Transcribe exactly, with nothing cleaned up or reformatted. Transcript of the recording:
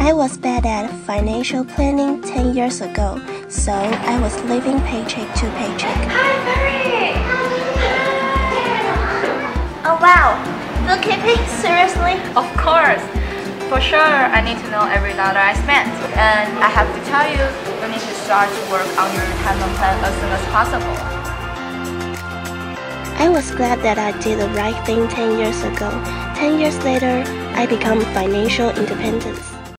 I was bad at financial planning ten years ago, so I was living paycheck to paycheck. Hi, Mary! Oh wow, bookkeeping? Seriously? Of course! For sure, I need to know every dollar I spent. And I have to tell you, you need to start to work on your retirement plan as soon as possible. I was glad that I did the right thing ten years ago. ten years later, I become financial independence.